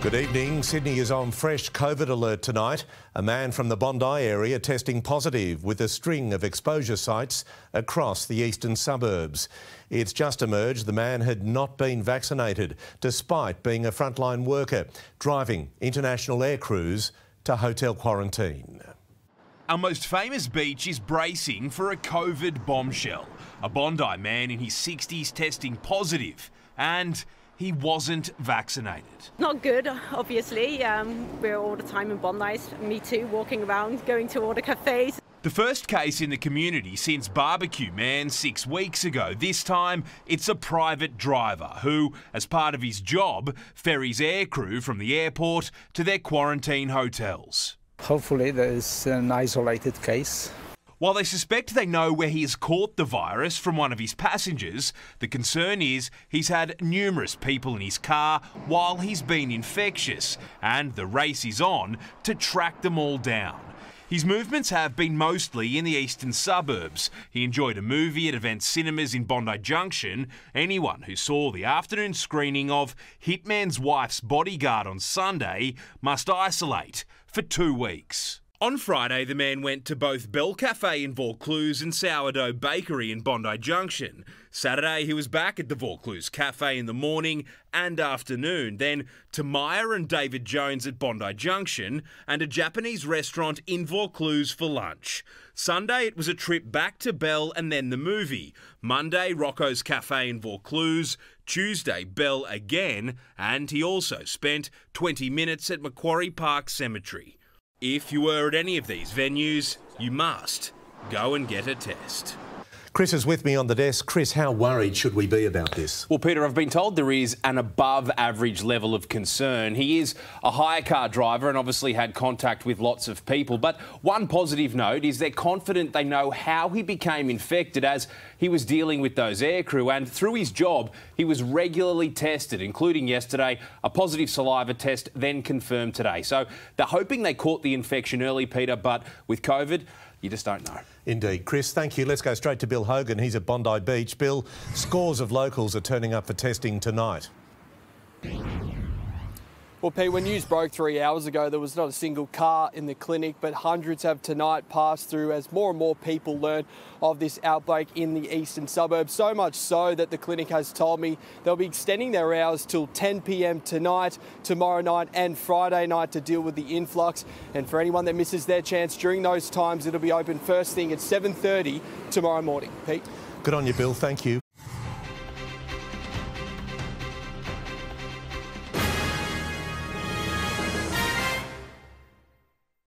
Good evening. Sydney is on fresh COVID alert tonight. A man from the Bondi area testing positive with a string of exposure sites across the eastern suburbs. It's just emerged the man had not been vaccinated, despite being a frontline worker, driving international air crews to hotel quarantine. Our most famous beach is bracing for a COVID bombshell. A Bondi man in his 60s testing positive, and he wasn't vaccinated. Not good, obviously. We're all the time in Bondi, me too, walking around, going to all the cafes. The first case in the community since Barbecue Man 6 weeks ago. This time, it's a private driver who, as part of his job, ferries aircrew from the airport to their quarantine hotels. Hopefully there is an isolated case. While they suspect they know where he has caught the virus from one of his passengers, the concern is he's had numerous people in his car while he's been infectious, and the race is on to track them all down. His movements have been mostly in the eastern suburbs. He enjoyed a movie at Event Cinemas in Bondi Junction. Anyone who saw the afternoon screening of Hitman's Wife's Bodyguard on Sunday must isolate for 2 weeks. On Friday, the man went to both Bell Cafe in Vaucluse and Sourdough Bakery in Bondi Junction. Saturday, he was back at the Vaucluse Cafe in the morning and afternoon, then to Meyer and David Jones at Bondi Junction and a Japanese restaurant in Vaucluse for lunch. Sunday, it was a trip back to Bell and then the movie. Monday, Rocco's Cafe in Vaucluse. Tuesday, Bell again, and he also spent 20 minutes at Macquarie Park Cemetery. If you were at any of these venues, you must go and get a test. Chris is with me on the desk. Chris, how worried should we be about this? Well, Peter, I've been told there is an above-average level of concern. He is a hire car driver and obviously had contact with lots of people. But one positive note is they're confident they know how he became infected, as he was dealing with those aircrew, and through his job, he was regularly tested, including yesterday, a positive saliva test, then confirmed today. So they're hoping they caught the infection early, Peter, but with COVID, you just don't know. Indeed. Chris, thank you. Let's go straight to Bill Hogan. He's at Bondi Beach. Bill, scores of locals are turning up for testing tonight. Well, Pete, when news broke 3 hours ago, there was not a single car in the clinic, but hundreds have tonight passed through as more and more people learn of this outbreak in the eastern suburbs. So much so that the clinic has told me they'll be extending their hours till 10 p.m. tonight, tomorrow night and Friday night to deal with the influx. And for anyone that misses their chance during those times, it'll be open first thing at 7:30 tomorrow morning. Pete? Good on you, Bill. Thank you.